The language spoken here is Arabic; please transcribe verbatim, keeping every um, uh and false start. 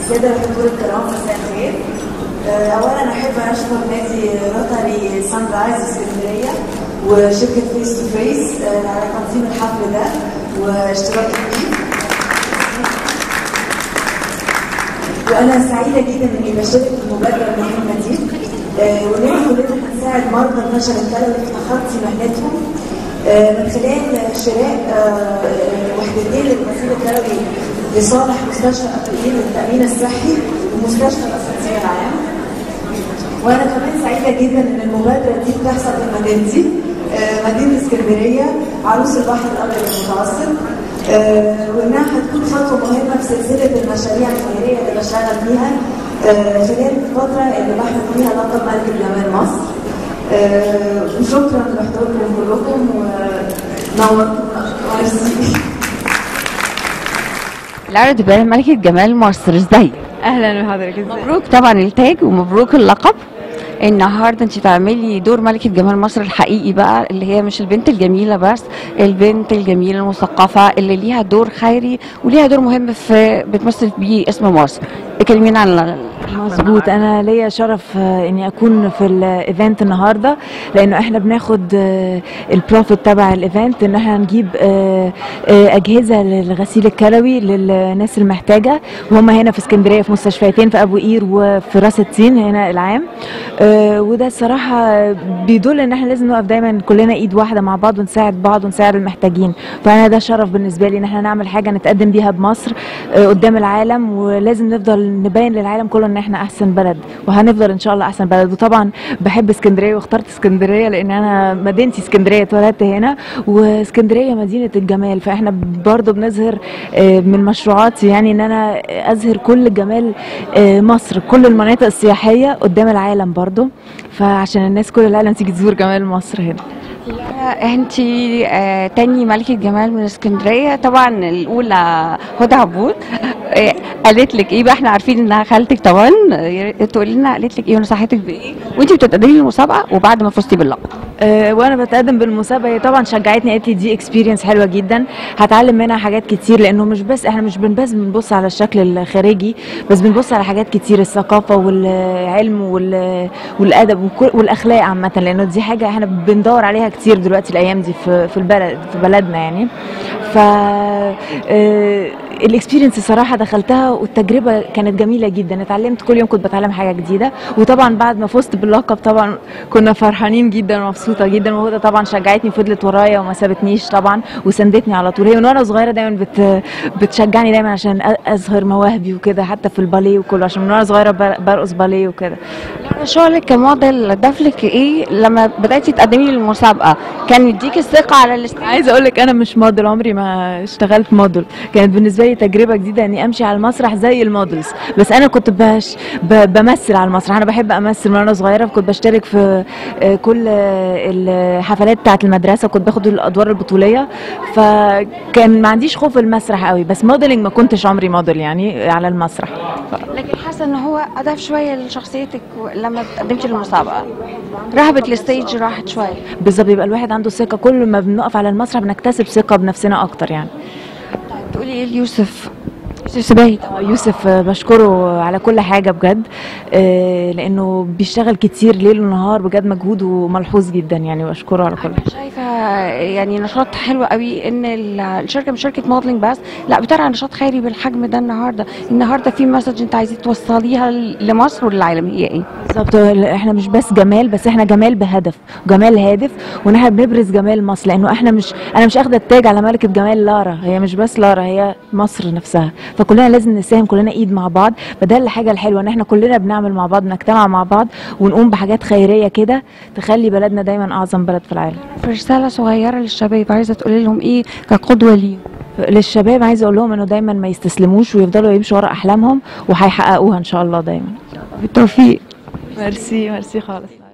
الساده الحضور الكرام مساء الخير. اولا احب اشكر نادي روتاري سان رايز اسكندريه وشركه فيس تو فيس على تنظيم الحفل ده واشتراكي فيه. وانا سعيده جدا اني بشارك في المبادره المهمه دي، واننا كلنا هنساعد مرضى النشر الكلوي في تخطي مهنتهم من خلال شراء وحدتين للغسيل الكلوي لصالح مستشفى اقليم للتامين الصحي ومستشفى الاسانسير العام. وانا كمان سعيده جدا ان المبادره دي بتحصل في مدينتي مدينه اسكندريه عروس البحر الابيض المتوسط، وانها هتكون خطوه مهمه في سلسله المشاريع الخيريه اللي بشتغل فيها خلال الفتره اللي بحمل فيها لقب ملكه جمال مصر. وشكرا لحضوركم كلكم ونورتم. لارا دبالة ملكة جمال مصر، ازاي؟ اهلا بحضرتك. ازاي؟ مبروك طبعا التاج ومبروك اللقب. النهارده انت تعملي دور ملكة جمال مصر الحقيقي بقى، اللي هي مش البنت الجميلة بس، البنت الجميلة المثقفة اللي ليها دور خيري وليها دور مهم في بتمثل بيه اسم مصر. كلمينا عن. مظبوط، انا ليا شرف اني اكون في الايفنت النهارده، لانه احنا بناخد البروفيت تبع الايفنت ان احنا نجيب اجهزه للغسيل الكلوي للناس المحتاجه، وهم هنا في اسكندريه في مستشفيتين في ابو قير وفي راس التين هنا العام. وده الصراحه بيدل ان احنا لازم نقف دايما كلنا ايد واحده مع بعض ونساعد بعض ونساعد المحتاجين. فانا ده شرف بالنسبه لي ان احنا نعمل حاجه نتقدم بيها بمصر قدام العالم، ولازم نفضل نبين للعالم كله ان احنا احسن بلد، وهنفضل ان شاء الله احسن بلد. وطبعا بحب اسكندريه واخترت اسكندريه لان انا مدينتي اسكندريه، اتولدت هنا، واسكندريه مدينه الجمال. فاحنا برضو بنظهر من مشروعاتي يعني ان انا اظهر كل جمال مصر، كل المناطق السياحيه قدام العالم برضو، فعشان الناس كل العالم تيجي تزور جمال مصر هنا. انت آه تاني ملكة جمال من اسكندرية، طبعا الاولى هدى عبود. آه قالت لك ايه بقى؟ احنا عارفين انها خالتك طبعا، تقولي لنا قالت لك ايه ونصحتك بايه وانت بتتقدمي للمسابقه وبعد ما فزتي باللقب؟ أه وانا بتقدم بالمسابقه هي طبعا شجعتني، قالت لي دي اكسبيرينس حلوه جدا هتعلم منها حاجات كتير، لانه مش بس احنا مش بس بنبص على الشكل الخارجي، بس بنبص على حاجات كتير، الثقافه والعلم والادب والاخلاق عامه، لانه دي حاجه احنا بندور عليها كتير دلوقتي الايام دي في في البلد في بلدنا يعني. ف أه الاكسبيرينس الصراحه دخلتها والتجربه كانت جميله جدا، اتعلمت كل يوم كنت بتعلم حاجه جديده. وطبعا بعد ما فزت باللقب طبعا كنا فرحانين جدا ومبسوطه جدا، وهدى طبعا شجعتني وفضلت ورايا وما سابتنيش طبعا وساندتني على طول. هي من وانا صغيره دايما بت بتشجعني دايما عشان اظهر مواهبي وكده، حتى في الباليه وكله، عشان من وانا صغيره برقص باليه وكده. شغلك كموديل ضاف لك ايه لما بداتي تقدمي للمسابقه؟ كان يديكي الثقه على الاستيج؟ عايزه اقول لك انا مش موديل، عمري ما اشتغلت موديل، كانت بالنسبه لي تجربه جديده اني امشي على المسرح زي المودلز، بس انا كنت بش بمثل على المسرح. انا بحب امثل من وانا صغيره، كنت بشترك في كل الحفلات بتاعه المدرسه، كنت باخد الادوار البطوليه، فكان ما عنديش خوف المسرح قوي، بس موديلنج ما كنتش عمري موديل يعني على المسرح. لكن حاسه ان هو اضاف شويه لشخصيتك لما تقدمتي للمسابقه، رهبه الستيج راحت شويه. بالظبط، يبقى الواحد عنده ثقه، كل ما بنقف على المسرح بنكتسب ثقه بنفسنا اكتر يعني. تقولي ايه ليوسف؟ يوسف سباهي. يوسف بشكره على كل حاجه بجد، لانه بيشتغل كتير ليل ونهار بجد، مجهوده ملحوظ جدا يعني، بشكره على كل حاجه. شايفه يعني نشاط حلو قوي ان الشركه مش شركه موديلنج بس، لا بترعى نشاط خيري بالحجم ده. النهارده النهارده في مسج انت عايزه توصليها لمصر وللعالم، هي ايه؟ بالظبط، احنا مش بس جمال، بس احنا جمال بهدف، جمال هادف، وان احنا بنبرز جمال مصر، لانه احنا مش انا مش اخده التاج على ملكه جمال لارا، هي مش بس لارا، هي مصر نفسها. فكلنا لازم نساهم كلنا ايد مع بعض، فده الحاجه الحلوه ان احنا كلنا بنعمل مع بعض، نجتمع مع بعض ونقوم بحاجات خيريه كده تخلي بلدنا دايما اعظم بلد في العالم. رساله صغيره للشباب عايزه تقولي لهم ايه كقدوه ليهم؟ للشباب عايزه اقول لهم انه دايما ما يستسلموش ويفضلوا يمشوا ورا احلامهم، وهيحققوها ان شاء الله دايما. بالتوفيق. ميرسي ميرسي خالص.